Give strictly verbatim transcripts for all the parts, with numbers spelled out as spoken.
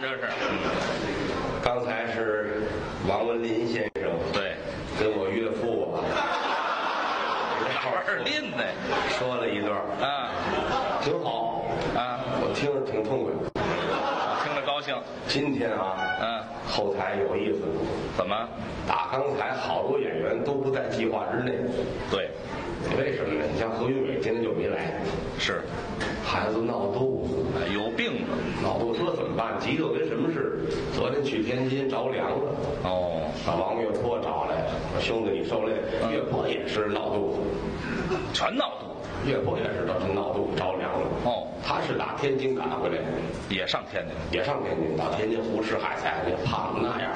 这是。 刚才是王文林先生对， 跟我岳父啊， 二林呢， 说了一段啊， 挺好啊， 我听着挺痛快， 听着高兴。 今天啊， 嗯， 后台有意思， 怎么？ 打刚才好多演员都不在计划之内。 对， 为什么呢？你像何云伟今天就没来， 是， 孩子闹肚子， 哎有病了。 闹肚子这怎么办？急得跟什么似的。昨天去天津着凉了， 哦， 把王月波找来，说兄弟你受累。 嗯月波也是闹肚子， 全闹肚子。 月波也是到闹肚子着凉了。 哦， 他是打天津赶回来， 也上天津。 也上天津，到天津胡吃海塞，那胖成那样。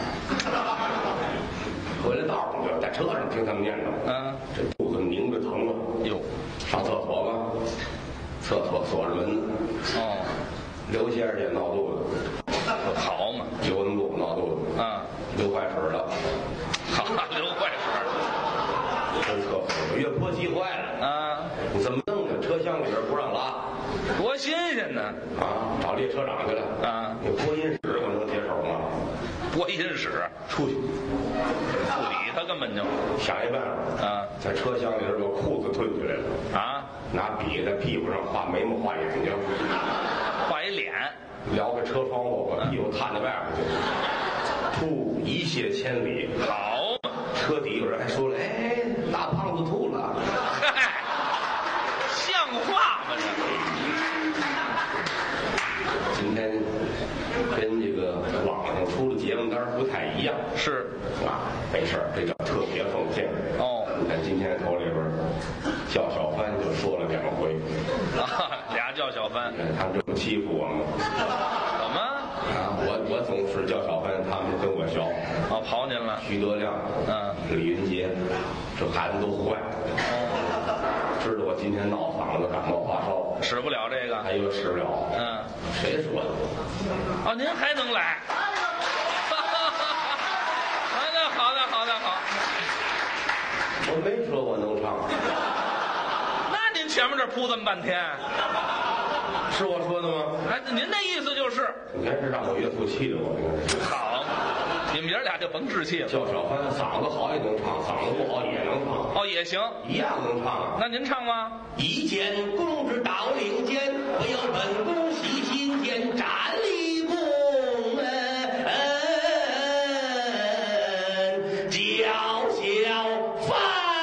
回来道上就在车上听他们念叨， 嗯， 这肚子拧着疼啊。 哟， 上厕所吧，厕所锁着门呢。 哦， 刘先生也闹肚子， 好嘛。 刘文步闹肚子， 啊， 流坏水了， 好，流坏水。 跟厕所月波急坏了。 啊， 你怎么弄的？车厢里边不让拉多新鲜呢！ 啊！找列车长去了啊！ 那播音室我能接手吗？ 播音室出去， 不理他，根本就想一办法啊， 在车厢里边把裤子褪下来了啊， 拿笔在屁股上画眉毛画眼睛， 画一脸， 撩开车窗户把屁股探到外边去，吐一泻千里。 好嘛！ 车底有人还说了：“哎，大胖子吐了。” 嗨，像话吗这？ 今天跟这个网上出的节目单不太一样， 是啊，没事儿，这叫特别奉献。 哦， 你看今天头里边，叫小帆就说了两回， 啊，俩叫小帆， 他们这么欺负我们怎么？ 啊！我我总是叫小帆，他们跟我学。 哦，跑您了。 徐德亮， 嗯， 李云杰，这孩子都坏，知道我今天闹嗓子，感冒发烧， 使不了这个。 还以为使不了。 嗯， 谁说的？ 哦，您还能来？好的，好的，好的，好。 我没说我能唱， 那您前面这铺这么半天， 是我说的吗？ 哎，您那意思就是你看这让我岳父气的我，你看好，你们爷俩就甭置气了。 叫小帆嗓子好也能唱，嗓子不好也能唱， 哦，也行。 一样能唱啊。 那您唱吗？ 一见公之到领间，不由本宫喜心间，站立宫门，叫小帆。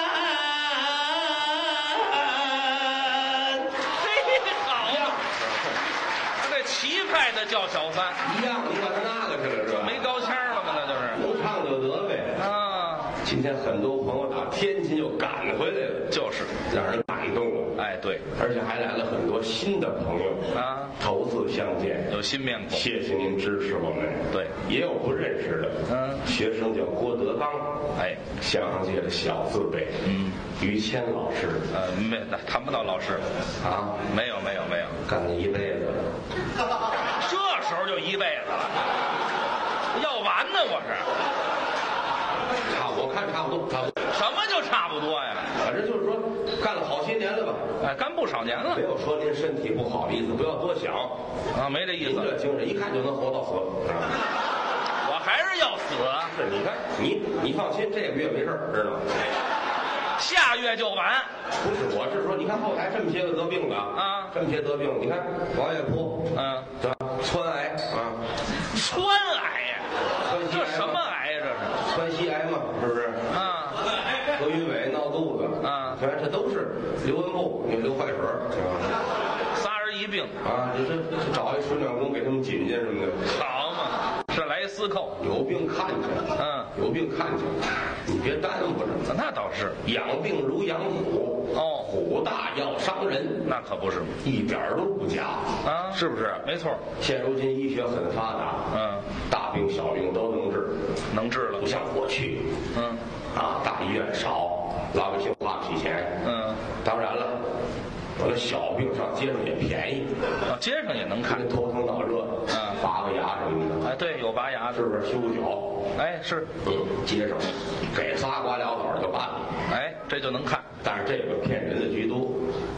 嘿，好呀，这齐派的叫小帆， 一样，你管他那个去了是吧？ 没高腔了吗？那就是能唱就得呗。 啊， 今天很多朋友打天津又赶回来了， 就是， 让人感动了。 哎，对而且还来了很多新的朋友啊， 头次相见， 有新面孔。 谢谢您支持我们。 对， 也有不认识的。 嗯， 学生叫郭德纲， 哎， 相声界的小字辈。 嗯， 于谦老师呃，没，那谈不到老师， 啊， 没有，没有，没有， 干了一辈子了， 这时候就一辈子了，要完呢，我是。 差我看差不多，差不多。 什么就差不多呀？ 反正就是说，干了好些年了吧。 哎，干不少年了没有说您身体不好的意思，不要多想。 啊，没这意您思。 这精神，一看就能活到死。啊我还是要死啊， 是，你看你你放心，这个月没事儿，知道吗？ 下月就完。 不是，我是说，你看后台这么些个得病的啊这么些得病，你看王月波， 嗯， 对吧？川癌啊， 川癌呀，这什么癌呀？这是川西癌嘛，是不是？ 啊， 何云伟闹肚子啊全这都是刘文步，你流坏水儿，是吧？ 仨人一病， 啊，这这这找一水暖工给他们紧紧什么的， 好嘛，是来司寇。 有病看去， 嗯， 有病看去，你别耽误着。 那倒是。 养病如养虎， 哦， 虎大要伤人， 那可不是一点儿都不假啊， 是不是？ 没错。 现如今医学很发达， 嗯， 大病小病都能治， 能治了不。像过去， 嗯啊，大医院少，老百姓花不起钱。 嗯， 当然了，我这小病上街上也便宜， 啊，街上也能看。 跟头疼脑热， 嗯拔个牙什么的， 哎，对，有拔牙的。 是不是修个脚？ 哎，是。 嗯，街上给仨瓜俩枣就办了。 哎，这就能看。 但是这个骗人的居多，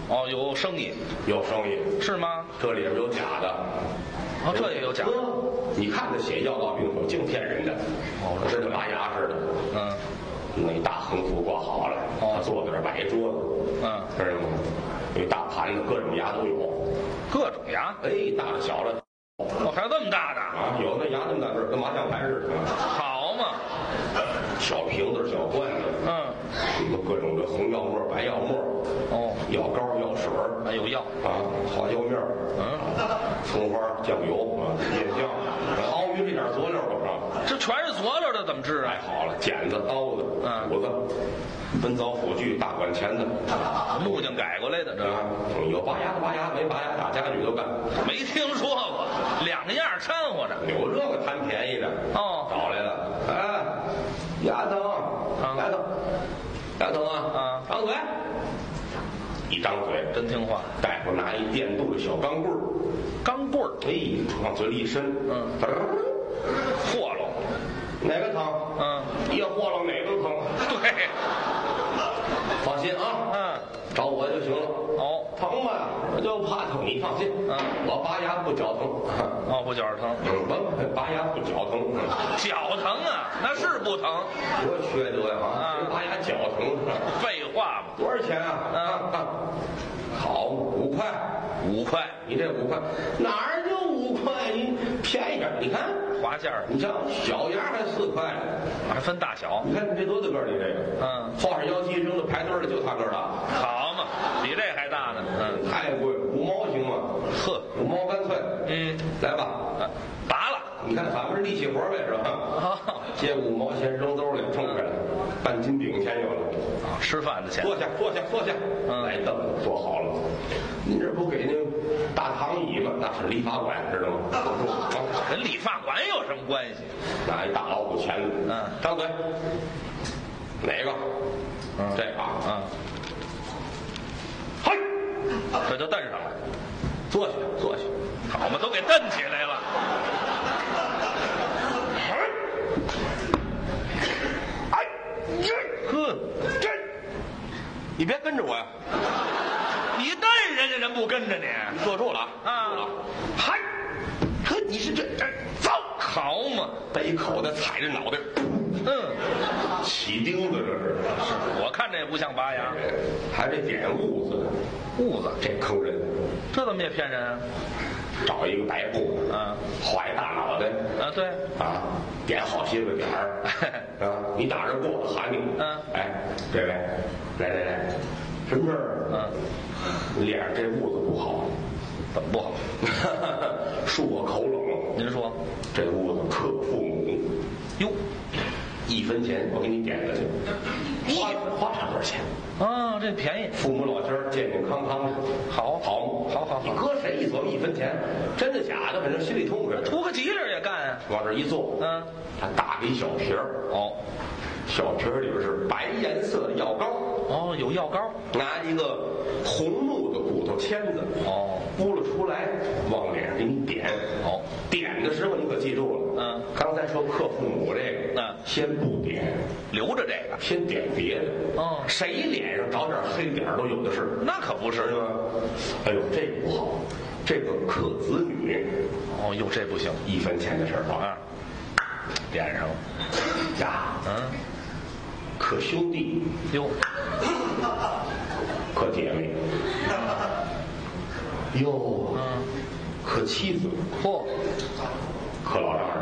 哦，有生意有生意是吗？ 这里边有假的。 哦，这也有假的。 你看他写药到病除，净骗人的。 哦， 跟这拔牙似的。 嗯， 那大横幅挂好了， 哦他坐在这儿摆一桌子， 嗯， 知道吗？有一大盘子，各种牙都有， 各种牙。 哎，大的小的。 哦，还有这么大的？ 啊，有那牙那么大个儿，跟麻将牌似的。 好嘛。 小瓶子、小罐子， 嗯， 什么各种的红药沫、白药沫， 哦， 药膏、药水儿， 还有药啊，花椒面儿， 嗯， 葱花、酱油啊，面酱，熬鱼这点佐料都上。 这全是佐料的，怎么治啊？ 太好了，剪子、刀子、 嗯斧子，奔凿斧锯、大管钳子， 木匠改过来的，这啊，有拔牙的拔牙，没拔牙打家具都干。 没听说过，两样掺和着。 有这个贪便宜的哦， 找来了，哎，丫头，丫头，丫头啊， 啊， 张嘴，一张嘴， 真听话。 大夫拿一电镀的小钢棍儿， 钢棍儿， 哎，往嘴里一伸， 嗯， 嘚儿和喽， 哪个疼？ 嗯， 一和了哪个疼？ 对， 放心啊， 嗯， 找我就行了。 哦， 疼吧？我就怕疼，你放心， 嗯， 我拔牙不绞疼。 哦，不觉着疼， 嗯，甭拔牙不绞疼， 脚疼啊，那是不疼。 多缺德呀！ 啊， 拔牙绞疼。 废话嘛。 多少钱啊？ 嗯， 好，五块， 五块。 你这五块哪儿就五块？你便宜点，你看划价儿， 你瞧小牙还四块， 还分大小。 你看你这多大个儿？你这个， 嗯， 画上腰肌扔到排队的就他个儿大， 好嘛，比这还大呢。嗯， 太贵，五毛行吗？ 呵， 五毛干脆。 嗯， 来吧， 拔了。 你看咱们是力气活呗，是吧？ 哦， 借五毛钱扔兜里，冲开了，半斤饼钱有了。 啊，吃饭的钱。 坐下，坐下，坐下。 嗯， 来凳子坐好了。您这不给那大躺椅吗？那是理发馆，知道吗？ 跟理发馆有什么关系？ 拿一大老虎钳子， 嗯， 张嘴。哪个？ 嗯， 这个啊。 嗯。 嘿， 这就蹬上了。 坐下，坐下。 好嘛，都给蹬起来了。 哎，这，呵，这，你别跟着我呀！ 你蹬人家人不跟着你， 你坐住了啊！ 坐住了，嗨，呵，你是这这走， 好嘛， 背口袋踩着脑袋， 嗯， 起钉子这是。 是我看这也不像拔牙， 还得点痦子呢， 痦子这坑人， 这怎么也骗人啊？ 找一个白布， 嗯， 画一大脑袋， 啊对， 啊，点好些个点儿，啊，你打这过喊你， 嗯， 哎，这位，来来来，什么事儿？ 嗯， 脸上这痦子不好， 怎么不好？ 漱我口冷， 您说， 这痦子克父母， 哟， 一分钱我给你点下去，花花上多少钱？ 啊，这便宜， 父母老家儿健健康康的， 好， 好吗？ 好好好你搁谁一琢磨一分钱，真的假的，反正心里痛快。 图个吉利也干啊。 往这一坐， 嗯， 他打了一小瓶儿， 哦， 小瓶儿里边是白颜色的药膏， 哦，有药膏， 拿一个红木的骨头签子， 哦， 拨了出来，往脸上给你点， 哦， 点的时候你可记住了， 嗯， 刚才说克父母这个， 嗯， 先不点， 留着这个， 先点别的， 哦， 谁脸上找点黑点儿都有的是， 那可不是是吧？哎呦，这个不好，这个克子女， 哦，哟，这不行， 一分钱的事儿啊， 啊，点上了， 呀， 嗯， 克兄弟， 哟， 克姐妹，哟， 嗯， 克妻子， 嚯， 克老丈人，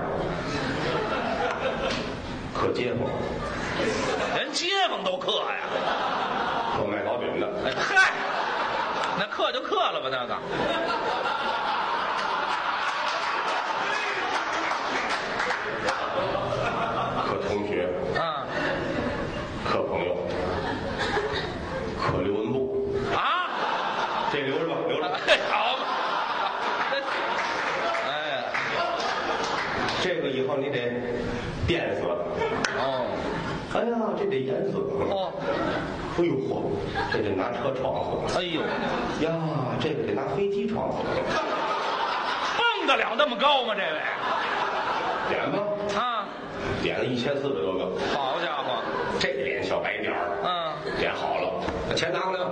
克街坊， 连街坊都克呀， 克卖糕饼的， 哎嗨，那克就克了吧，那个， 克同学， 啊克朋友，克刘文步， 啊， 这留着吧，留着。 哎，好嘛，哎， 这个以后你得变色。 哦， 哎呀，这得颜色。 哦， 哎呦嚯，这得拿车撞死。 哎呦， 呀，这个得拿飞机撞死。 蹦得了那么高吗？这位点吧， 啊， 点了一千四百多个。 好家伙， 这脸小白点儿， 嗯， 点好了，钱拿过来吧。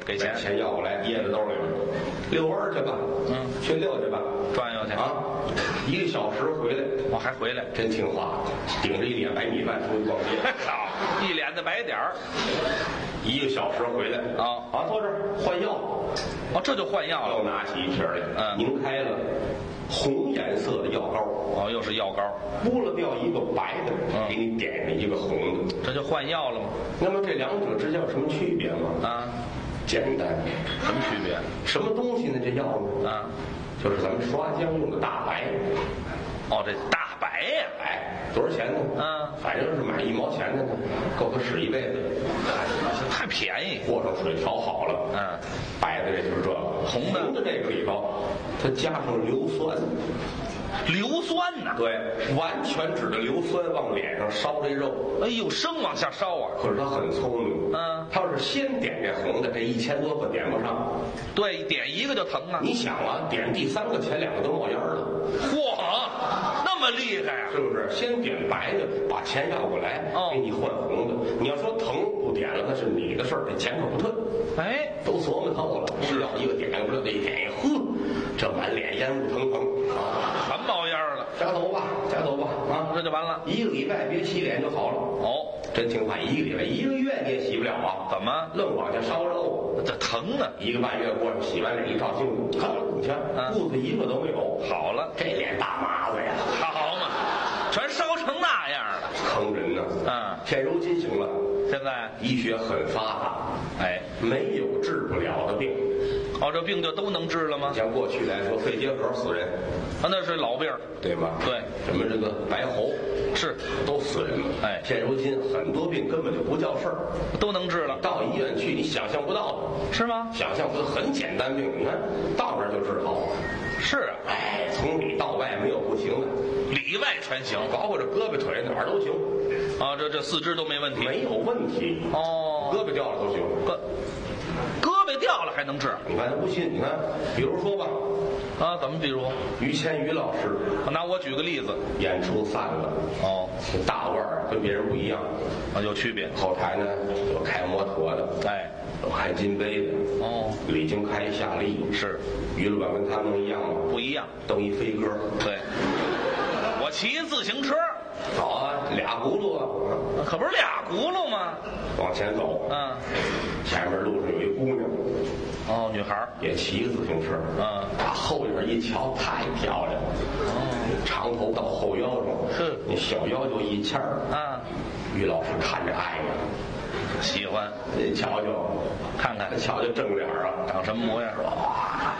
给钱， 钱要过来，掖在兜里了，遛弯儿去吧， 嗯， 去遛去吧， 转悠去啊，一个小时回来， 我还回来， 真听话，顶着一脸白米饭出去逛街， 好，一脸的白点儿， 一个小时回来， 啊啊，坐这儿换药， 哦，这就换药了， 又拿起一瓶来， 嗯拧开了，红颜色的药膏， 哦，又是药膏， 剥了掉一个白的， 嗯给你点上一个红的， 这就换药了吗？ 那么这两者之间有什么区别吗？ 啊， 简单， 什么区别？ 什么东西呢？这药呢？ 啊， 就是咱们刷浆用的大白。 哦，这大白呀、 哎，多少钱呢？ 嗯， 反正是买一毛钱的呢，够他使一辈子。 这太便宜。 和上水调好了， 嗯， 白的这就是这个， 红的红的这个里头，它加上硫酸。 硫酸呐、 对，完全指着硫酸往脸上烧这肉。 哎呦，生往下烧啊！ 可是他很聪明， 嗯， 他要是先点这红的，这一千多个点不上。 对，点一个就疼啊！ 你想啊，点第三个前两个都冒烟了。 嚯，那么厉害啊！ 是不是？先点白的，把钱要过来， 哦给你换红的。你要说疼不点了，那是你的事儿，这钱可不退。 哎， 都琢磨透了，是要一个点不了，这一点，呵，这满脸烟雾腾腾啊！ 全冒烟了， 夹走吧，夹走吧啊！ 这就完了。 一个礼拜别洗脸就好了。 哦， 真听话，一个礼拜，一个月你也洗不了啊！ 怎么？ 愣往下烧肉？ 这疼啊！ 一个半月过去，洗完脸一照镜子，看你瞧， 嗯痦子一个都没有。 好了， 这脸大麻子呀， 好嘛，全烧成那样了。 坑人呢。 嗯， 现如今行了， 现在， 医学很发达， 哎， 没有治不了的病。 哦，这病就都能治了吗？ 像过去来说，肺结核死人， 啊，那是老病儿。 对吧？ 对， 什么这个白喉是都死人了。 哎现如今很多病根本就不叫事儿， 都能治了， 到医院去你想象不到的， 是吗？ 想象不到很简单病，你看到这儿就治好。 是啊， 哎，从里到外没有不行的， 里外全行。 包括这胳膊腿哪儿都行， 啊，这这四肢都没问题。 没有问题。 哦， 胳膊掉了都行。 胳胳膊掉了还能治你看他不信，你看，比如说吧， 啊？怎么比如？ 于谦于老师拿我举个例子。 演出散了， 哦， 这大腕儿跟别人不一样， 啊，有区别。 后台呢有开摩托的， 哎， 有开金杯的， 哦， 李京开夏利， 是于老板跟他们一样吗？ 不一样。 蹬一飞鸽， 对，我骑自行车， 好啊，俩轱辘啊， 可不是俩轱辘吗？ 往前走， 嗯， 前面路上有一姑娘， 哦，女孩儿， 也骑自行车， 嗯， 打后边一瞧，太漂亮了， 哦， 长头到后腰上， 是那小腰就一签儿， 啊， 于老师看着爱呀， 喜欢， 你瞧瞧， 看看瞧瞧正脸啊， 长什么模样， 哇，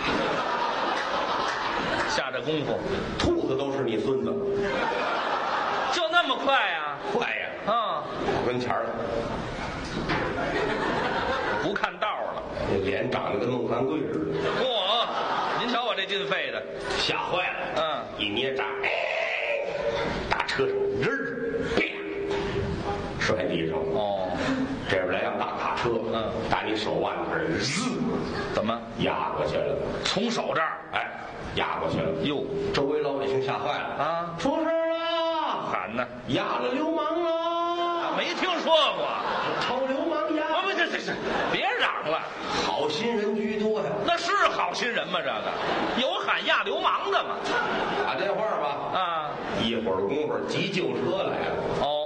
下这功夫兔子都是你孙子， 就那么快呀？ 快呀， 啊， 我跟前儿了， 不看道了。 那脸长得跟孟凡贵似的， 嚯，您瞧我这劲肺的， 吓坏了， 嗯， 一捏闸，哎，大车上人儿，啪，摔地上， 哦， 这边来辆大卡车， 嗯， 打你手腕子这儿，滋， 怎么压过去了， 从手这儿？ 哎，压过去了， 哟， 周围老百姓吓坏了啊， 出事儿了， 喊呢？ 压了流氓了， 没听说过。 臭流氓压， 啊，不，这这这，别嚷了， 好心人居多呀， 那是好心人吗？这个有喊压流氓的吗？ 打电话吧， 啊， 一会儿功夫急救车来了， 哦，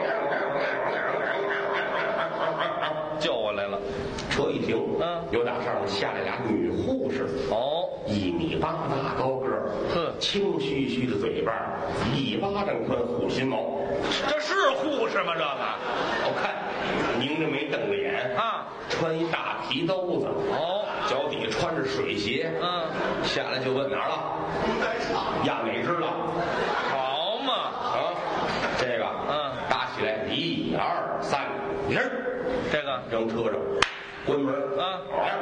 救我来了。 车一停， 嗯又打上面下来俩女护士， 哦， 一米八大高个儿， 呵青须须的嘴巴，一巴掌宽护心毛， 这是护士吗？这个好看，拧着眉瞪着眼啊， 穿一大皮兜子， 哦， 脚底穿着水鞋， 嗯， 下来就问哪儿了？压哪只了？ 好嘛， 啊，这个， 嗯， 打起来，一二三，铃儿， 这个扔车上，关门， 啊，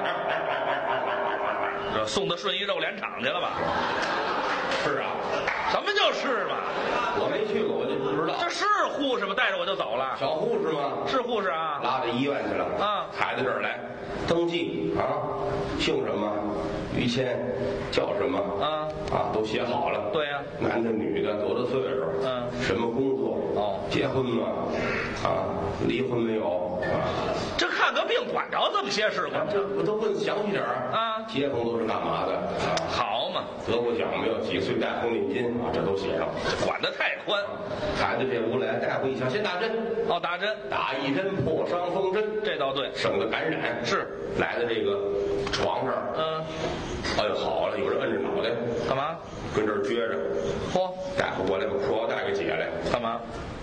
这送到顺义肉联厂去了吧？ 是啊， 什么就是嘛？ 我没去过，我就不知道。 这是护士吗？带着我就走了。 小护士吗？ 是护士啊。 拉到医院去了啊抬到这儿来，登记啊，姓什么？ 于谦叫什么？ 啊啊，都写好了。 对呀、 男的女的多大岁数？ 嗯， 什么工作？ 哦， 结婚吗？啊，离婚没有？啊， 这看个病管着这么些事吗？ 这我都问详细点儿啊结婚都是干嘛的？啊， 好嘛， 得过奖没有？几岁戴红领巾啊？这都写上。 管得太宽。 孩子这屋来，大夫一瞧，先打针， 哦，打针， 打一针破伤风针， 这倒对。 省得感染。 是来到这个床上， 嗯， 哎呦好了，有人摁着脑袋， 干嘛？ 跟这儿撅着。 嚯， 大夫过来把裤腰带给解来， 干嘛？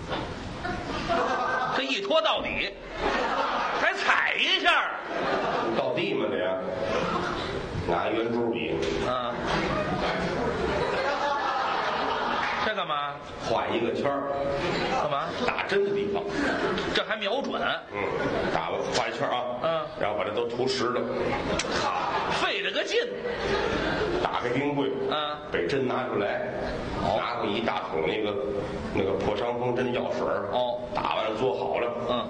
这一拖到底，还踩一下。 到地嘛得呀，拿圆珠笔啊，这干嘛？ 画一个圈儿， 干嘛？ 打针的地方。 这还瞄准？ 嗯，打吧，画一圈啊。 嗯， 然后把这都涂实了。 好，费这个劲。 打开冰柜， 嗯， 把针拿出来，拿过一大桶那个那个破伤风针药水儿。 哦， 打完了做好了。 嗯。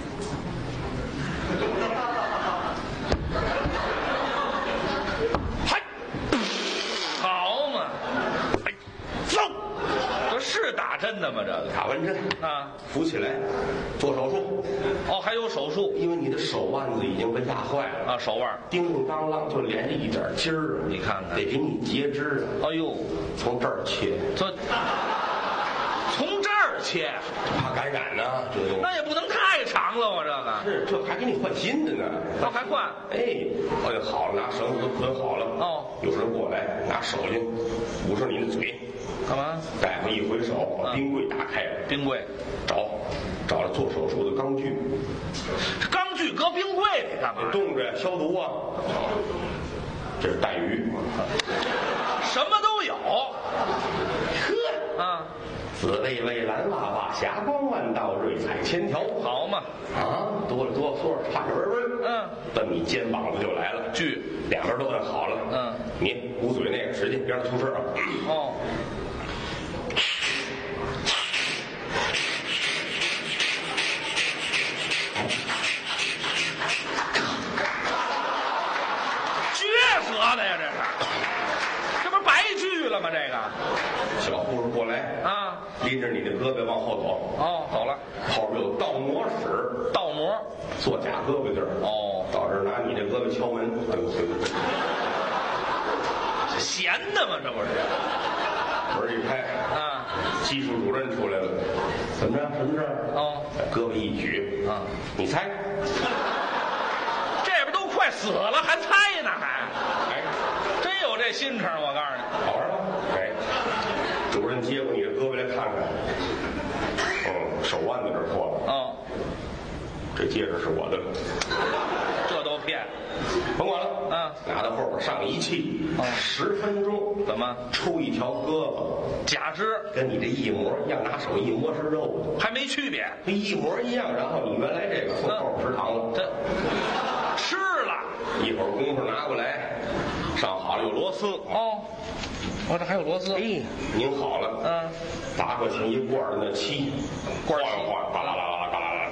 嗨，好嘛，哎，走，这是打针的吗？这个打完针啊， 扶起来，做手术。 哦，还有手术因为你的手腕子已经被压坏了啊，手腕， 叮叮当啷就连着一点筋儿， 你看看得给你截肢啊。 哎呦， 从这儿切， 这从这儿切， 怕感染呢、这东西。 那也不能太长了，我这个是，这还给你换新的呢。 哦还换？ 哎，哎呀，好了，拿绳子都捆好了。 哦， 有人过来拿手巾捂上你的嘴， 干嘛？ 大夫一回手，把冰柜打开了， 冰柜， 找找了做手术的钢具， 这钢具搁冰柜里干嘛？ 冻着消毒啊。这是带鱼， 什么都有。 呵啊， 紫薇薇蓝娃娃，霞光万道，瑞彩千条。 好嘛， 啊，哆了哆嗦，差点味儿。 嗯， 奔你肩膀子就来了， 锯， 两边都摁好了。 嗯， 你捂嘴那个使劲，别让它出声啊。 哦，撅死的呀，这是，这不是白锯了吗？这个小护士过来啊， 拎着你的胳膊往后走。 哦，走了， 后边有倒模室， 倒模， 做假胳膊地儿。 哦， 到这儿拿你的胳膊敲门。哎呦， 这闲的吗？这不是门一开， 啊？ 技术主任出来了，怎么着？什么事儿？ 哦， 胳膊一举啊， 你猜？ 这边都快死了，还猜呢？还哎， 真有这心肠，我告诉你。 好玩吗？哎，主任接过你的胳膊来看看，嗯，手腕在这儿破了。 哦， 这戒指是我的， 这都骗。 甭管了。 啊， 拿到后边上仪器， 哦十分钟怎么出一条胳膊， 假肢跟你这一模一样，拿手一摸是肉的， 还没区别？ 一模一样。然后你原来这个送后边食堂了， 这吃了一会儿功夫拿过来，上好了有螺丝。 哦，我这还有螺丝。 哎，拧好了， 嗯， 打过去一罐的那漆， 罐漆晃晃，嘎啦啦啦嘎啦啦，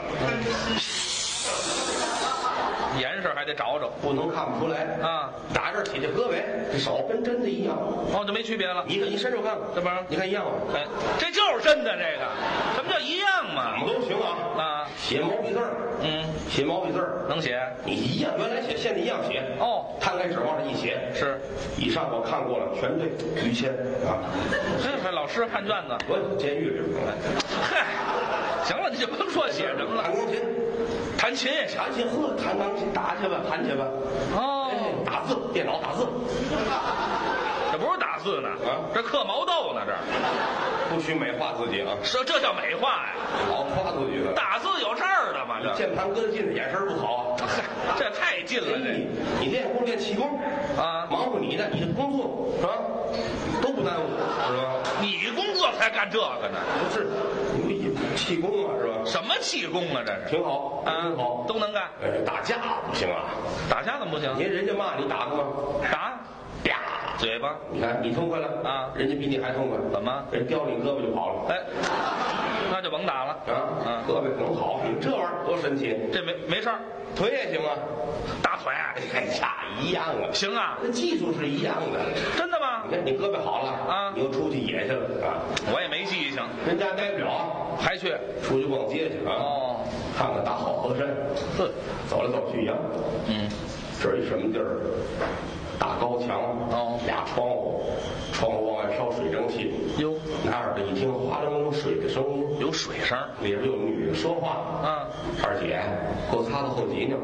严实还得找找。 不能看不出来啊。 打这儿起这胳膊，这手跟真的一样。 哦，就没区别了。 你你伸手看看， 这不是你看一样吗？ 哎，这就是真的。这个什么叫一样怎嘛？ 么都行啊。 啊， 写毛笔字儿， 嗯， 写毛笔字儿， 能写。 你一样，原来写现在一样写。 哦， 摊开纸往上一写， 是。 以上我看过了，全对。于谦啊， 这还老师看卷子。 我监狱里边。 嗨，行了，你就甭说写什么了。 弹钢琴， 弹琴也行。 弹琴呵，弹钢琴打去吧，弹去吧。 哦， 哎，打字，电脑打字， 这不是打字呢， 啊， 这刻毛豆呢，这不许美化自己啊， 这这叫美化呀？ 老夸自己的。 打字有这儿的吗？这键盘搁近，眼神不好啊。 嗨，这太近了，这你你练功练气功啊， 忙活你的，你的工作是吧？都不耽误，是吧？ 你工作才干这个呢？ 不是，你气功嘛，是吧？ 什么气功啊？这是挺好， 啊， 挺好， 都能干。 呃，打架不行啊， 打架怎么不行？ 您人家骂你打过吗？ 打， 啪， 嘴巴。 你看你痛快了啊， 人家比你还痛快， 怎么？ 人叼你胳膊就跑了。 哎，那就甭打了啊， 啊， 胳膊能好，你这玩意儿多省神奇？ 这没没事儿， 腿也行啊， 大腿哎呀，一样啊， 行啊， 这技术是一样的。 真的吗？ 你看你胳膊好了啊你又出去野去了啊， 我也没记性， 人家待不了， 还去出去逛街去啊， 哦， 看看大好河山， 哼， 走来走去一样。 嗯， 这儿一什么地儿？大高墙， 哦俩窗户，窗户往外飘水蒸气。 哟， 拿耳朵一听，哗楞楞水的声音， 有水声， 里边有女的说话。 啊， 二姐，给我擦擦后脊呢。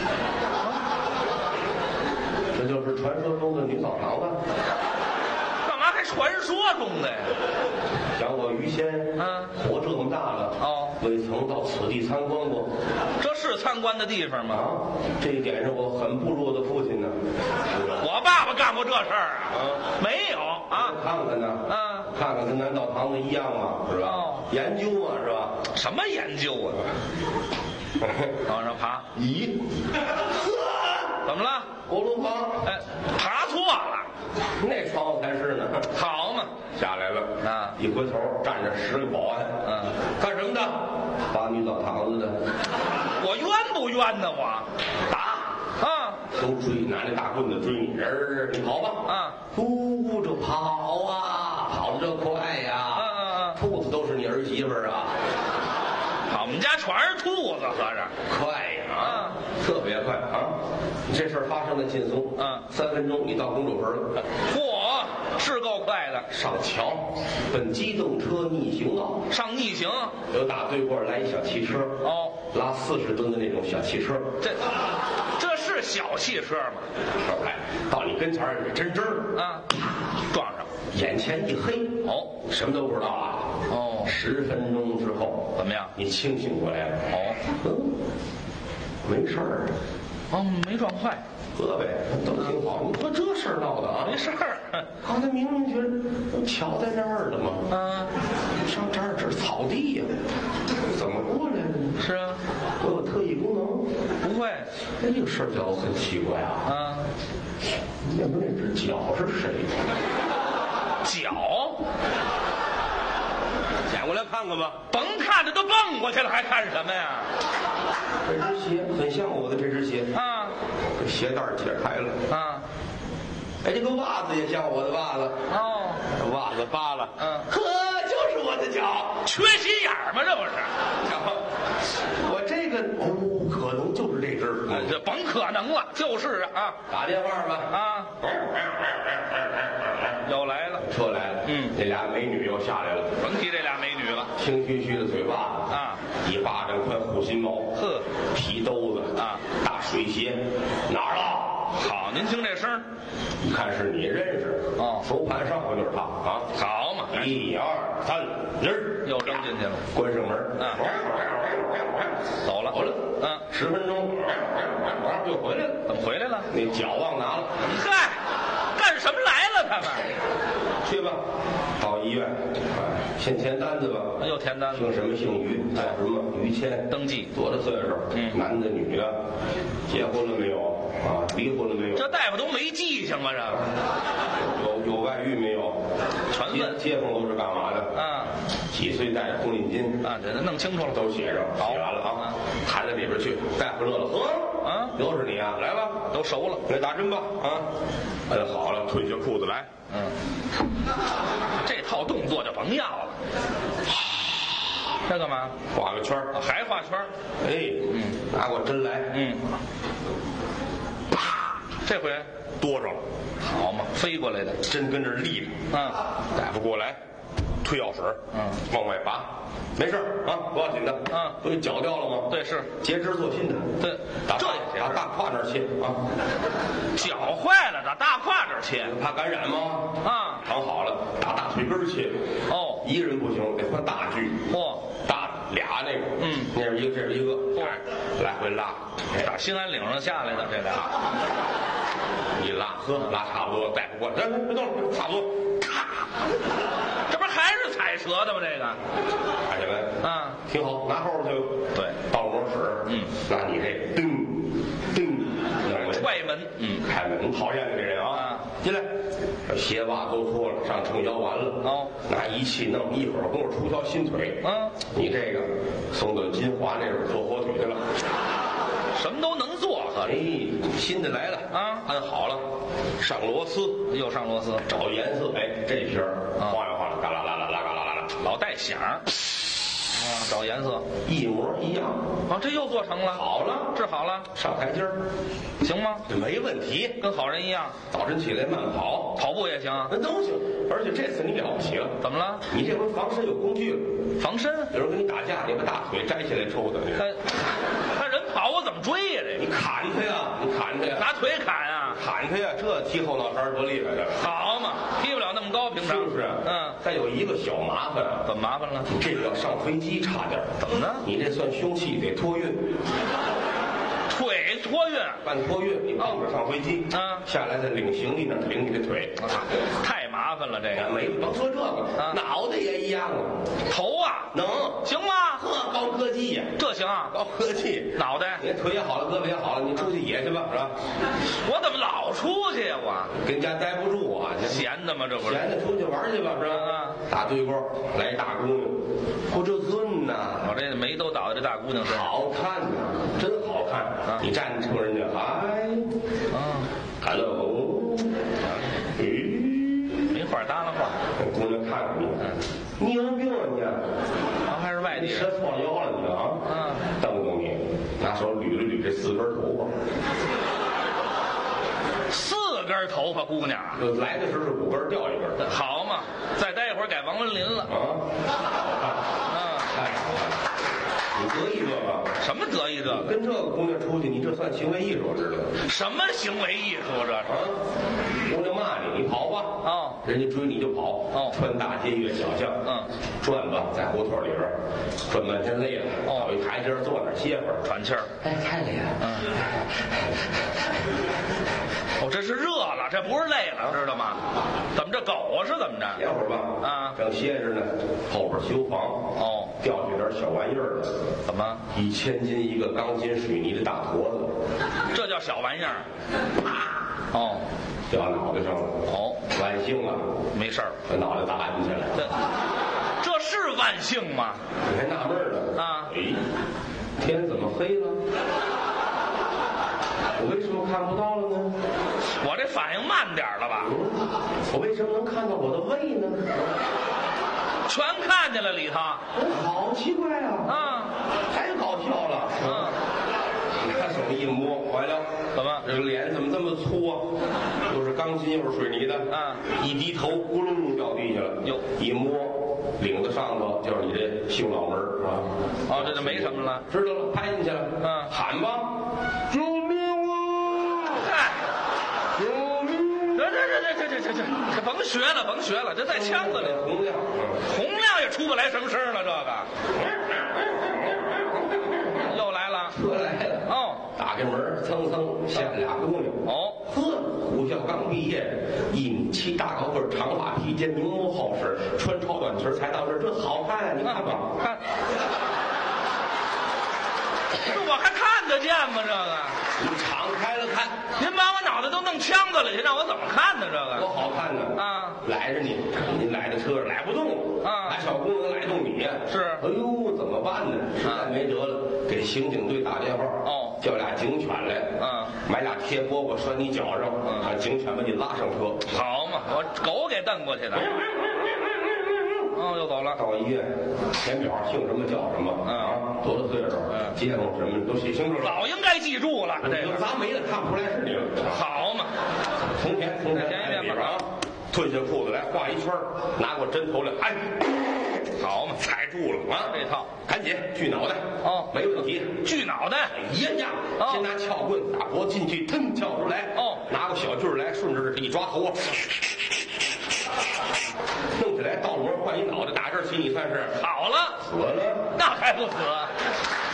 这就是传说中的女澡堂子。 干嘛还传说中的呀？ 想我于仙， 嗯活这么大了， 哦， 未曾到此地参观过。 这是参观的地方吗？ 啊，这一点上我很不如我的父亲呢。 我爸爸干过这事儿啊？ 啊， 没有啊？ 看看呢， 啊， 看看跟南道堂子一样嘛，是吧？ 哦研究嘛，是吧？ 什么研究啊？往上爬， 咦，呵， 怎么了？ 锅炉房， 哎，爬错了， 那窗户才是呢。 好嘛？ 下来了啊一回头站着十个保安， 嗯， 干什么的？扒女澡堂子的， 我冤不冤呢？我打， 啊都追，拿那大棍子追你，人儿你跑吧， 啊， 呜，这跑啊，跑得这快呀， 嗯嗯嗯， 兔子都是你儿媳妇儿啊， 我们家全是兔子，合着快呀啊， 特别快啊！这事儿发生的劲松， 嗯三分钟你到公主坟了。 嚯，是够快的。 上桥，奔机动车逆行道， 上逆行有打对过来一小汽车， 哦， 拉四十吨的那种小汽车， 这这是小汽车吗？ 车来到你跟前儿，你真真儿， 啊，撞上眼前一黑， 哦什么都不知道啊。 哦， 十分钟之后， 怎么样？ 你清醒过来了。 哦嗯，没事儿， 哦，没撞坏， 喝呗，都挺好。你说这事儿闹的啊？ 没事儿。 刚才明明觉得桥在那儿了嘛， 嗯， 上这儿这是草地呀、怎么过来的呢？ 是啊， 我有特异功能。 不会哎，这个事儿叫我很奇怪啊。 啊， 那不那只脚是谁的？ 脚捡过来看看吧。 甭看着都蹦过去了，还看什么呀？ 这只鞋很像我的这只鞋， 啊这鞋带儿解开了。 啊哎，这个袜子也像我的袜子， 哦， 袜子扒了。 嗯呵，就是我的脚。 缺心眼儿吗？这不是？ 我这个哦，可能就是这只儿。 这甭可能了，就是啊打电话吧。 啊啊，又来了， 车来了， 嗯那俩美女又下来了， 甭提这俩美女了青须须的嘴巴子啊， 一巴掌宽护心毛， 呵， 皮兜子啊， 大水鞋，哪儿了？ 好，您听这声儿， 一看是你认识哦手盘上回就是他啊。 好嘛， 一二三，人又扔进去了， 关上门， 啊走了走了， 嗯， 十分钟，又回来了， 怎么回来了？ 那脚忘拿了， 嗨，干什么来了？他们去吧，到医院，哎，先填单子吧。 又填单子， 姓什么姓于，叫什么于谦， 登记多大岁数？ 嗯男的女的，结婚了没有？啊，离婚了没有？ 这大夫都没记性啊，这个有有外遇没有？街全问街坊都是干嘛的？ 啊几岁戴红领巾？ 啊，这弄清楚了， 都写上，写完了啊，抬到里边去。大夫乐了，呵， 啊又是你啊，来吧， 都熟了， 来打针吧，啊，摁好了，褪下裤子来， 嗯，这套动作就甭要了，这干嘛？ 画个圈儿， 还画圈儿哎， 嗯， 拿过针来， 嗯，啪，这回多着了， 好嘛，飞过来的， 针跟这儿立着， 嗯大夫过来，推药水， 嗯， 往外拔，没事儿啊，不要紧的， 嗯不给绞掉了吗？ 对是截肢做新的， 对打大这也是打大胯那儿切啊， 脚坏了，打大胯这儿切怕感染吗？ 啊， 躺好了，打大腿根儿切， 哦， 一个人不行，得换大锯， 嚯， 大俩那个， 嗯那是一个，这是一个， 嚯哎来回拉，哎打兴安岭上下来的这俩， 一拉，呵，拉差不多，大夫过来，来，别动了，差不多，咔， 这不是还是踩舌的吗？这个看见没？ 啊， 挺好，拿后边去。 对， 到我使， 嗯， 拿你这，噔噔，两回， 外门，嗯， 开门，讨厌的这人啊，进来，这鞋袜都脱了，上秤摇完了， 哦， 拿仪器弄，一会儿跟我出条新腿， 嗯， 你这个送到金华那边做火腿去了， 什么都能做，合着。 哎，新的来了啊， 安好了，上螺丝， 又上螺丝， 找颜色，哎，这片儿啊晃悠晃悠，嘎啦啦啦啦嘎啦啦啦， 老带响儿，啊，找颜色， 一模一样， 啊，这又做成了， 好了， 治好了， 上台阶儿， 行吗？ 这没问题， 跟好人一样， 早晨起来慢跑， 跑步也行。 那都行，而且这次你了不起了， 怎么了？ 你这回防身有工具了。 防身？ 有人跟你打架，你把大腿摘下来抽他，你他他人跑，我怎么追呀？这你砍他呀，你砍他呀， 拿腿砍啊？ 砍他呀，这踢后脑勺多厉害，这个好嘛，踢不了那么高，平常是不是？ 嗯， 再有一个小麻烦啊， 怎么麻烦了？ 这个要上飞机差点儿， 怎么呢？ 你这算凶器，得托运， 腿托运， 办托运，你抱着上飞机， 啊下来再领行李那儿领你的腿， 太麻烦了，这个没甭说这个， 啊脑袋也一样啊， 头啊， 能行吗？ 呵，高科技呀， 这行啊？ 高科技， 脑袋， 你腿也好了，胳膊也好了，你出去野去吧，是吧？ 我怎么老出去呀？我跟家待不住啊，你闲的吗？这不是？ 闲的出去玩去吧，是吧？ 啊大对过来一大姑娘，不这尊呐， 我这眉都倒在这大姑娘身上。 好看呐，真好看。 啊你站着冲人家，嗨啊， ，hello，咦， 没话搭了话。 姑娘看看你，你有病啊你？ 啊，还是外地你舌人。 创腰了你啊？ 嗯， 瞪瞪你，拿手捋了捋这四根头发。 四根头发，姑娘啊， 就来的时候是五根掉一根。 好嘛，再待一会儿改王文林了。 啊， 嗯， 太好了，你得意这个。 什么得意这个？ 跟这个姑娘出去，你这算行为艺术，知道吗？ 什么行为艺术这啊是？， 姑娘骂你，你跑吧。 哦， 人家追你就跑。 哦穿大街越小巷， 嗯， 转吧，在胡同里边儿转半天累了， 哦找一台阶儿坐那儿歇会儿。 喘气儿。 哎，太累了。 嗯，哦，这是热了，这不是累了，知道吗？怎么这狗啊是怎么着？ 歇会儿吧。 啊正歇着呢，后边修房。 哦， 掉下点小玩意儿来， 怎么？ 一千斤一个钢筋水泥的大坨子， 这叫小玩意儿？哦掉脑袋上了。 哦， 万幸啊， 没事儿。 把脑袋打进去了。 这这是万幸吗？ 你还纳闷呢？ 啊哎，天怎么黑了？我为什么看不到了呢？ 我这反应慢点儿了吧？ 嗯，我为什么能看到我的胃呢？ 全看见了里头。 好奇怪啊！ 啊， 太搞笑了。 嗯， 你看手一摸，坏了， 怎么？ 这个脸怎么这么粗啊？又是钢筋又是水泥的。 啊， 一低头，咕隆掉地下了。 哟一摸，领子上头就是你这性脑门儿啊。 哦，这就没什么了。 知道了，拍进去了。 嗯喊吧，救命啊！ 嗨， 救命！ 这这这这这这这这这甭学了，甭学了，这在腔子里。 洪亮， 洪亮也出不来什么声了，这个又来了。 车来了。 哦打开门，蹭蹭下来俩姑娘。 哦， 呵，武校刚毕业，一米七，大高个儿，长发披肩，明眸皓齿，穿超短裙才到这儿，真好看啊！你看吧， 看，这我还看得见吗？这个， 你敞开了看， 您把我脑袋都弄腔子里去，让我怎么看呢？这多个好看呢！ 啊， 来着你，你来的车上来不动啊俩小姑娘来动你呀？ 是哎呦，怎么办呢？实在没辙了，给刑警队打电话， 哦叫俩警犬来， 嗯， 买俩贴饽饽拴你脚上， 嗯让警犬把你拉上车。 好嘛，我狗给蹬过去的。哦，又走了。 到医院，填表姓什么叫什么， 嗯啊，多大岁数， 嗯街坊什么都写清楚了。 早应该记住了，这个咱没了，看不出来是你了。 好嘛， 从前从前再填一遍吧啊，褪下裤子来画一圈儿，拿过针头来，哎， 好嘛， 踩住了啊！ 这套赶紧锯脑袋， 哦没问题。 锯脑袋。 一样， 哦先拿撬棍打脖进去，腾撬出来。 哦拿个小锯儿来，顺着这一抓头啊，弄起来，倒模换一脑袋，打这儿起你算是好了， 死了。 那还不死？